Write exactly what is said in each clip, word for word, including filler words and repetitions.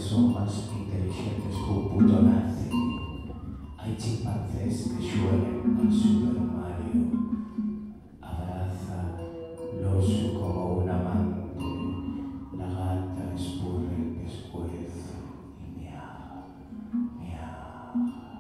son más inteligentes que un puto nazi. Hay chimpancés que suelen al Super Mario. Abraza-los como un amante. La gata escurre el pescuezo y miau, miau,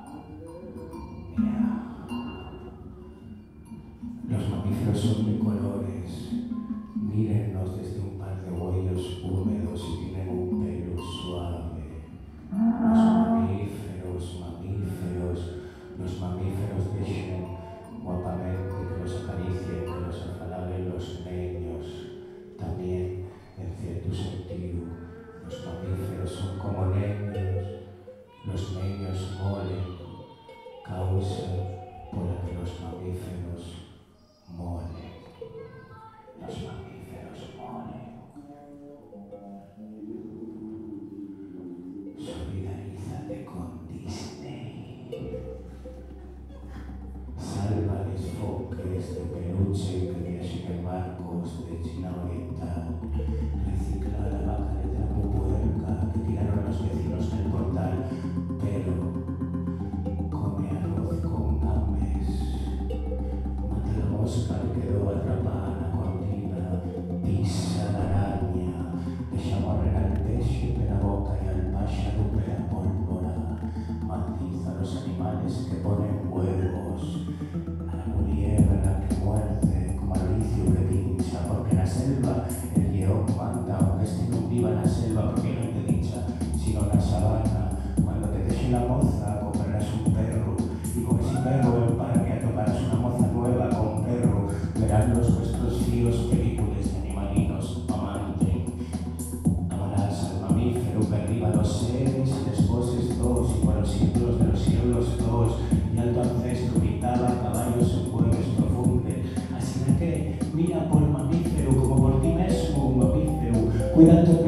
miau. Los mamíferos son de colores. Mírennos desde un par de huellos húmedos y tienen un pelo suave. Los mamíferos, mamíferos, los mamíferos dejen guapamente que los acaricien, que los afalaben los niños. También, en cierto sentido, los mamíferos son como niños. Los niños molen, causa por la que los mamíferos molen. Los mamíferos molen. Solidarízate con Disney. Sálvales foques de peluche que viajen en barcos de China Oriental. Recicla la vaca de trapo puerca que tiraron los vecinos del portal. Pero come arroz con gambes. Mata la mosca que quedó atrapada en la cortina. Pisa la araña. Deixa morrer al peixe per la boca y al pájaro per la pólvora. Maldiza a los animales que ponen huevos. A la culebra que muerde, como al vicio que pincha. Porque en la selva el león manda, aunque este no viva en la selva, porque no es de dicha, sino en la sabana. Cuando te deje la moza, comprarás un perro. Y con ese perro en parque tomarás una moza nueva con perro. Verán los vuestros fíos películas de animalinos amantes. Amarás al mamífero que arriba los seres y después dos, y por los siglos de los siglos dos, y alto ancestro pintaba caballos en cueves profundes. Así que mira por mamífero como por ti mismo, un mamífero, cuida tu